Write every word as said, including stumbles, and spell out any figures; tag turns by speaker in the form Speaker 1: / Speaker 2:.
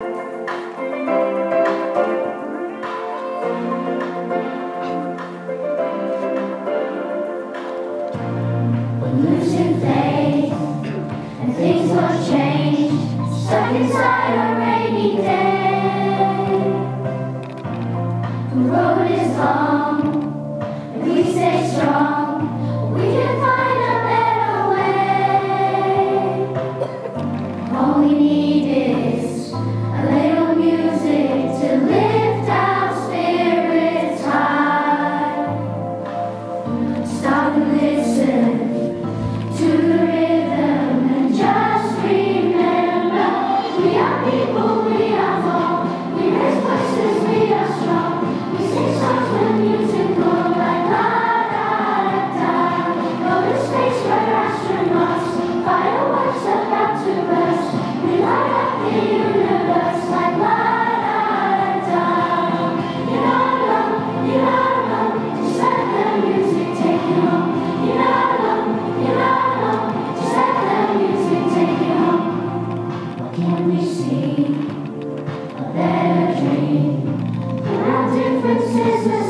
Speaker 1: Losing faith, and things will change. Stuck inside a rainy day. The road is long, and we stay strong. We can find a better way. All we need is a little music to lift our spirits high. Stop and listen to the rhythm and just remember, we are people, we are whole. We raise voices, we are strong. We sing songs when music goes like la da da da. Go to space where astronauts, fireworks about to burst. We light up the universe like la da da da. You're not alone, you're not alone. Just let the music take you home. You're not alone, you're not alone. Just let the music take you home. What can we see? A better dream. Put our differences aside.